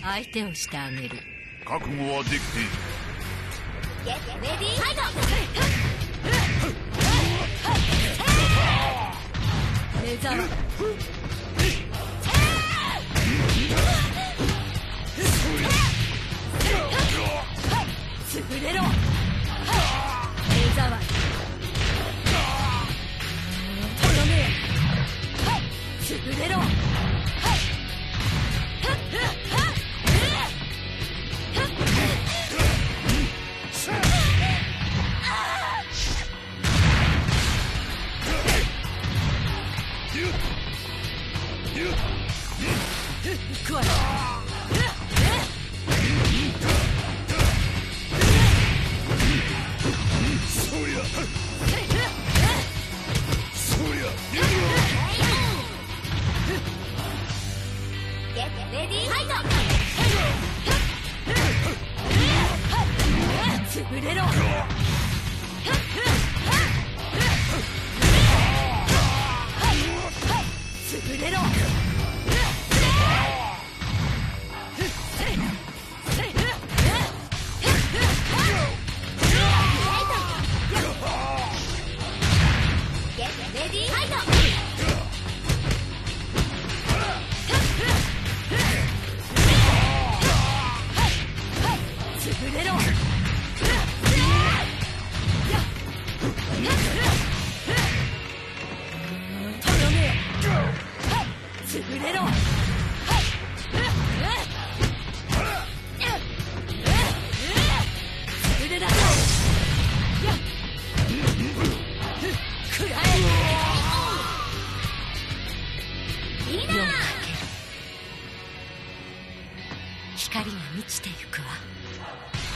相手をしてあげる。 覚悟はできている。 レディーファイト。 目覚め潰れろ。目覚めとどめ潰れろ。行くわよ。 そうやそうや。 レディーファイト。 潰れろ。潰れろ。 レディーファイト。 潰れろ。とどめ潰れろ。潰れだ。食らえ。 いいな。 光が満ちてゆくわ。